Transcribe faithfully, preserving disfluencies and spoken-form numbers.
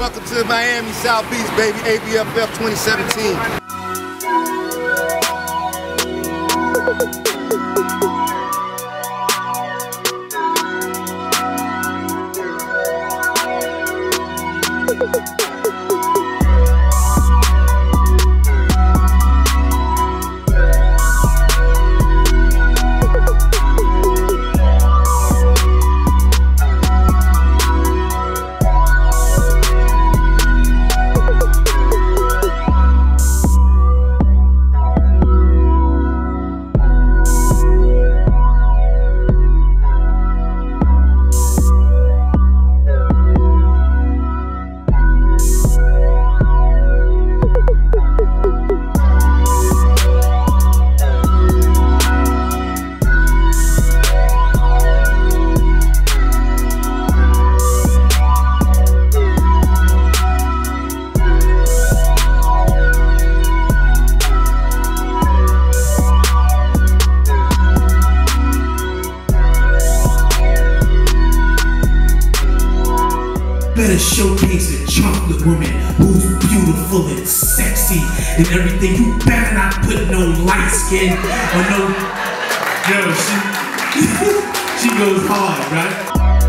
welcome to Miami South Beach, baby. A B F F twenty seventeen. Better showcase a chocolate woman who's beautiful and sexy and everything. You better not put no light skin or no. Yo, she, she goes hard, right?